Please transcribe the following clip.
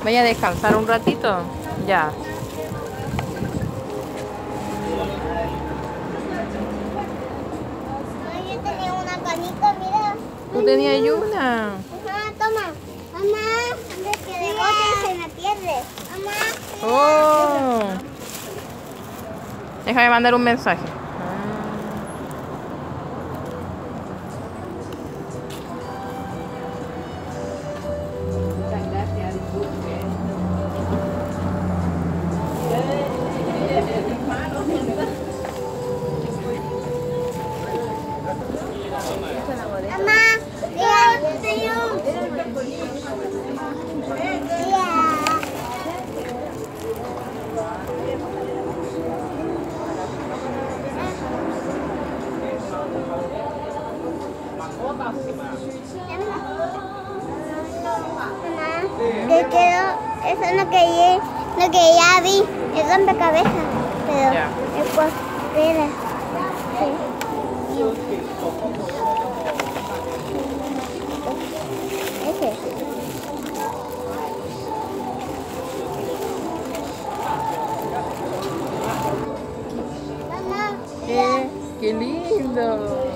Vaya a descansar un ratito. Ya. Yo tenía una canita, mira. ¿Tú tenías una? Ajá, toma. Mamá, antes que de bote se me pierde. Mamá. Oh. Déjame mandar un mensaje. Mamá, que quiero, eso es lo que ya vi, es rompecabezas, pero Ya. después queda. Ese. Mamá, Qué lindo.